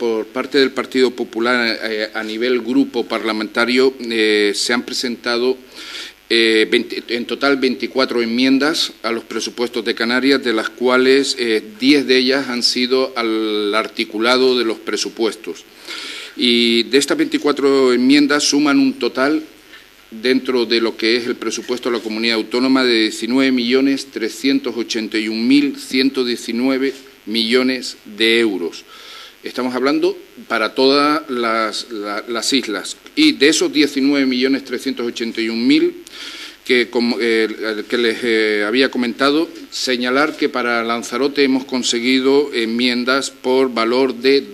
por parte del Partido Popular a nivel grupo parlamentario se han presentado en total 24 enmiendas a los presupuestos de Canarias, de las cuales 10 de ellas han sido al articulado de los presupuestos. Y de estas 24 enmiendas suman un total, dentro de lo que es el presupuesto de la comunidad autónoma, de 19.381.119 millones de euros. Estamos hablando para todas las islas. Y de esos 19.381.000 que les había comentado, señalar que para Lanzarote hemos conseguido enmiendas por valor de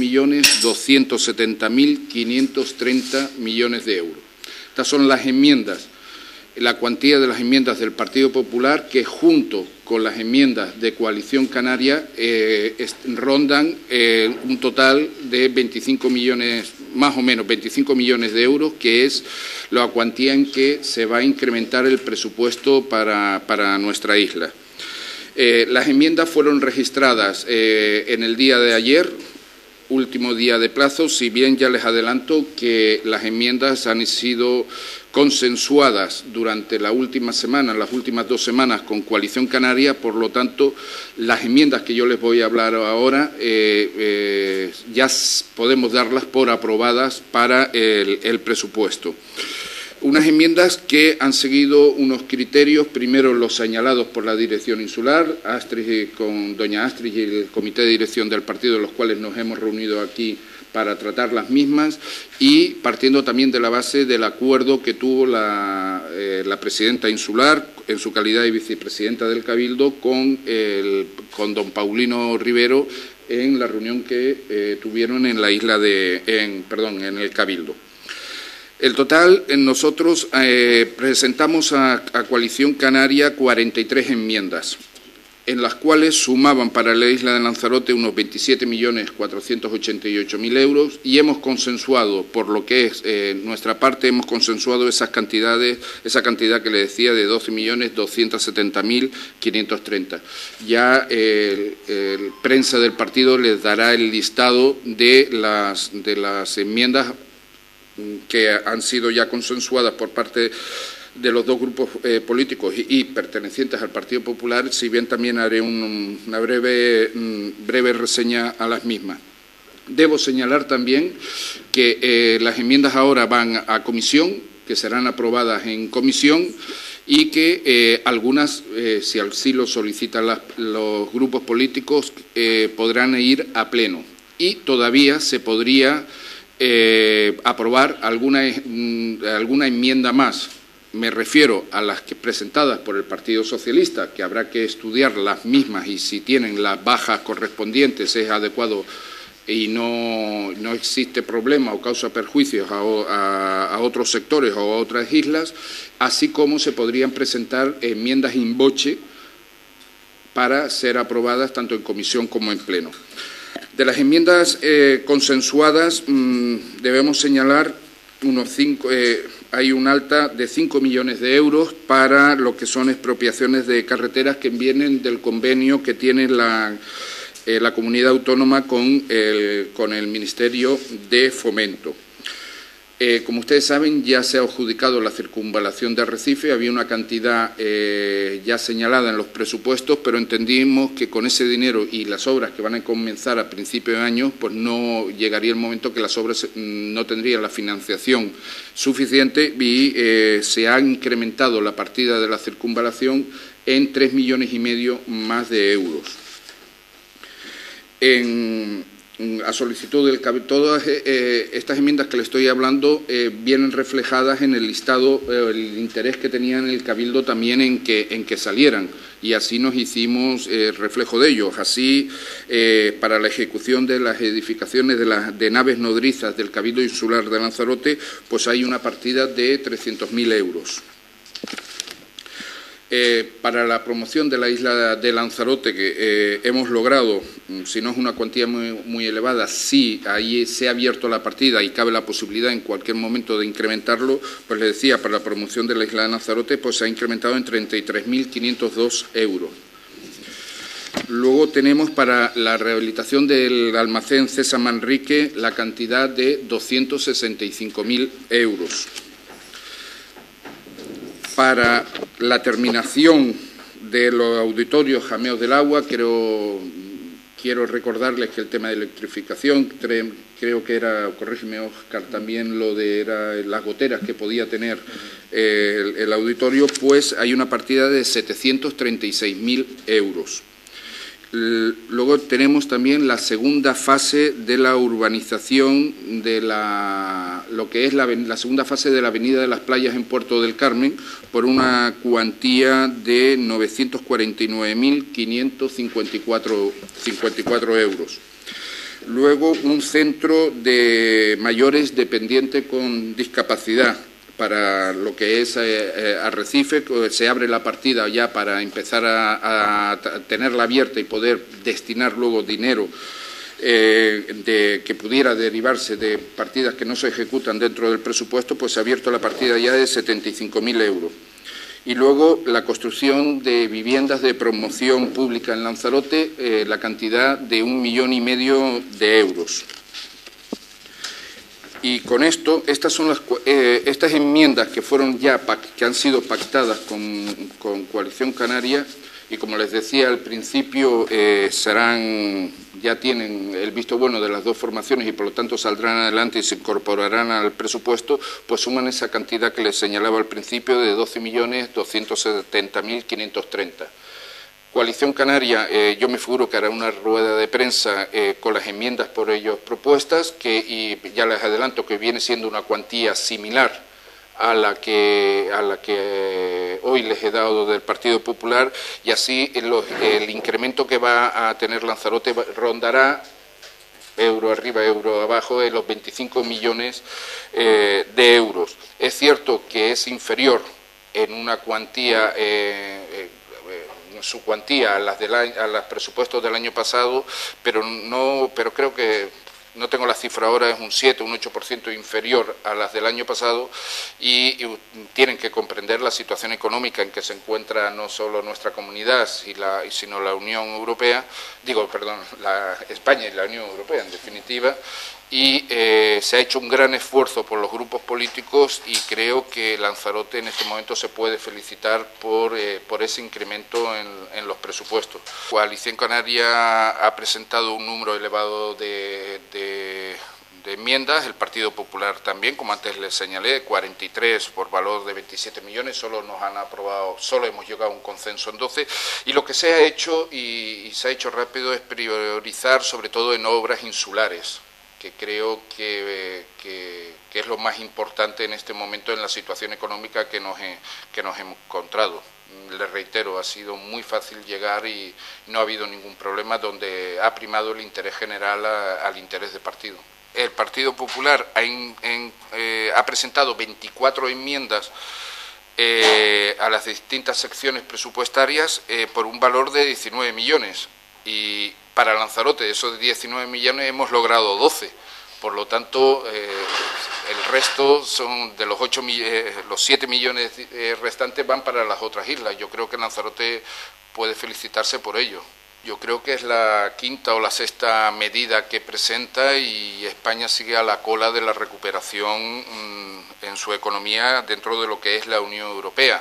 12.270.530 millones de euros. Estas son las enmiendas, la cuantía de las enmiendas del Partido Popular, que junto con las enmiendas de Coalición Canaria rondan un total de 25 millones, más o menos 25 millones de euros, que es la cuantía en que se va a incrementar el presupuesto para nuestra isla. Las enmiendas fueron registradas en el día de ayer, último día de plazo, si bien ya les adelanto que las enmiendas han sido consensuadas durante la última semana, las últimas 2 semanas con Coalición Canaria. Por lo tanto, las enmiendas que yo les voy a hablar ahora ya podemos darlas por aprobadas para el presupuesto. Unas enmiendas que han seguido unos criterios, primero los señalados por la Dirección Insular, con doña Astrid y el Comité de Dirección del partido, de los cuales nos hemos reunido aquí para tratar las mismas, y partiendo también de la base del acuerdo que tuvo la presidenta insular, en su calidad de vicepresidenta del Cabildo, con don Paulino Rivero, en la reunión que tuvieron en la isla en el Cabildo. El total, nosotros presentamos a Coalición Canaria 43 enmiendas, en las cuales sumaban para la isla de Lanzarote unos 27.488.000 euros, y hemos consensuado, por lo que es nuestra parte, hemos consensuado esa cantidad que le decía, de 12.270.530. Ya el prensa del partido les dará el listado de las enmiendas que han sido ya consensuadas por parte de los dos grupos políticos y pertenecientes al Partido Popular, si bien también haré una breve reseña a las mismas. Debo señalar también que las enmiendas ahora van a comisión, que serán aprobadas en comisión, y que algunas, si así lo solicitan los grupos políticos, podrán ir a pleno. Y todavía se podría aprobar alguna enmienda más. Me refiero a las presentadas por el Partido Socialista, que habrá que estudiar las mismas y si tienen las bajas correspondientes es adecuado y no existe problema o causa perjuicios a otros sectores o a otras islas, así como se podrían presentar enmiendas in voce para ser aprobadas tanto en comisión como en pleno. De las enmiendas consensuadas debemos señalar hay un alta de 5 millones de euros para lo que son expropiaciones de carreteras que vienen del convenio que tiene la comunidad autónoma con el Ministerio de Fomento. Como ustedes saben, ya se ha adjudicado la circunvalación de Arrecife, había una cantidad ya señalada en los presupuestos, pero entendimos que con ese dinero y las obras que van a comenzar a principios de año, pues no llegaría el momento que las obras no tendrían la financiación suficiente y se ha incrementado la partida de la circunvalación en 3,5 millones más de euros. A solicitud del Cabildo, todas estas enmiendas que le estoy hablando vienen reflejadas en el listado, el interés que tenía en el Cabildo también en que salieran, y así nos hicimos reflejo de ellos. Así, para la ejecución de las edificaciones de naves nodrizas del Cabildo Insular de Lanzarote, pues hay una partida de 300.000 euros. Para la promoción de la isla de Lanzarote, que hemos logrado, si no es una cuantía muy elevada, sí, ahí se ha abierto la partida y cabe la posibilidad en cualquier momento de incrementarlo, pues le decía, para la promoción de la isla de Lanzarote, pues se ha incrementado en 33.502 euros. Luego tenemos para la rehabilitación del almacén César Manrique la cantidad de 265.000 euros. Para la terminación de los auditorios Jameos del Agua, quiero recordarles que el tema de electrificación, creo que era, corrígeme Óscar, también lo de las goteras que podía tener el auditorio, pues hay una partida de 736.000 euros. Luego tenemos también la segunda fase de la urbanización de lo que es la segunda fase de la Avenida de las Playas en Puerto del Carmen por una cuantía de 949.554 euros. Luego un centro de mayores dependiente con discapacidad. Para lo que es Arrecife, se abre la partida ya para empezar a tenerla abierta y poder destinar luego dinero que pudiera derivarse de partidas que no se ejecutan dentro del presupuesto, pues se ha abierto la partida ya de 75.000 euros. Y luego la construcción de viviendas de promoción pública en Lanzarote, la cantidad de 1,5 millones de euros. Y con esto, estas enmiendas que fueron que han sido pactadas con Coalición Canaria, y como les decía al principio, ya tienen el visto bueno de las dos formaciones y por lo tanto saldrán adelante y se incorporarán al presupuesto, pues suman esa cantidad que les señalaba al principio de 12.270.530. Coalición Canaria, yo me figuro que hará una rueda de prensa con las enmiendas por ellos propuestas, y ya les adelanto que viene siendo una cuantía similar a la que hoy les he dado del Partido Popular, y así el incremento que va a tener Lanzarote rondará, euro arriba, euro abajo, de los 25 millones de euros. Es cierto que es inferior en una cuantía su cuantía a los presupuestos del año pasado, pero creo que, no tengo la cifra ahora, es un 7, un 8% inferior a las del año pasado, y tienen que comprender la situación económica en que se encuentra no solo nuestra comunidad, sino la Unión Europea, España y la Unión Europea en definitiva, y se ha hecho un gran esfuerzo por los grupos políticos y creo que Lanzarote en este momento se puede felicitar por ese incremento en los presupuestos. Coalición Canaria ha presentado un número elevado de enmiendas, el Partido Popular también, como antes les señalé, 43 por valor de 27 millones, solo hemos llegado a un consenso en 12, y lo que se ha hecho, y se ha hecho rápido, es priorizar sobre todo en obras insulares, que creo que es lo más importante en este momento en la situación económica que nos hemos encontrado. Les reitero, ha sido muy fácil llegar y no ha habido ningún problema, donde ha primado el interés general al interés de partido. El Partido Popular ha presentado 24 enmiendas a las distintas secciones presupuestarias por un valor de 19 millones, y para Lanzarote, de esos 19 millones hemos logrado 12, por lo tanto el resto son de los 7 millones restantes van para las otras islas. Yo creo que Lanzarote puede felicitarse por ello. Yo creo que es la quinta o la sexta medida que presenta, y España sigue a la cola de la recuperación en su economía dentro de lo que es la Unión Europea.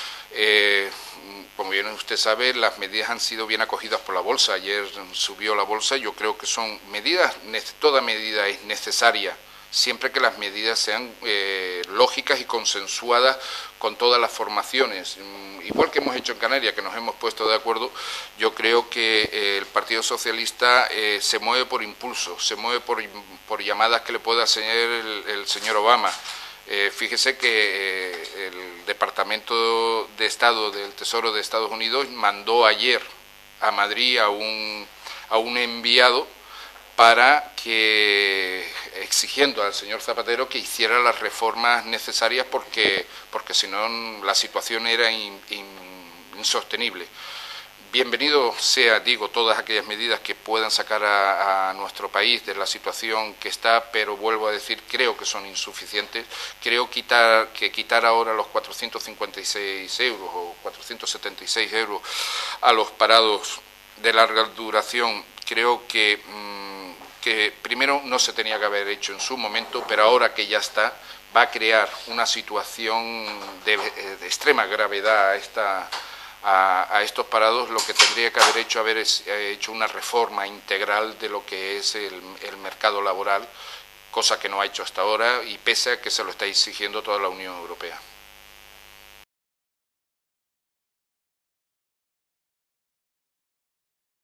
Como bien usted sabe, las medidas han sido bien acogidas por la bolsa. Ayer subió la bolsa. Yo creo que son toda medida es necesaria, siempre que las medidas sean lógicas y consensuadas con todas las formaciones. Igual que hemos hecho en Canarias, que nos hemos puesto de acuerdo, yo creo que el Partido Socialista se mueve por impulso, se mueve por llamadas que le pueda hacer el señor Obama. Fíjese que el Departamento de Estado del Tesoro de Estados Unidos mandó ayer a Madrid a un enviado exigiendo al señor Zapatero que hiciera las reformas necesarias porque si no la situación era insostenible. Bienvenido sea, todas aquellas medidas que puedan sacar a nuestro país de la situación que está, pero vuelvo a decir, creo que son insuficientes. Creo que quitar ahora los 456 euros o 476 euros a los parados de larga duración, creo que primero no se tenía que haber hecho en su momento, pero ahora que ya está, va a crear una situación de extrema gravedad a estos parados. Lo que tendría que haber hecho una reforma integral de lo que es el mercado laboral, cosa que no ha hecho hasta ahora, y pese a que se lo está exigiendo toda la Unión Europea.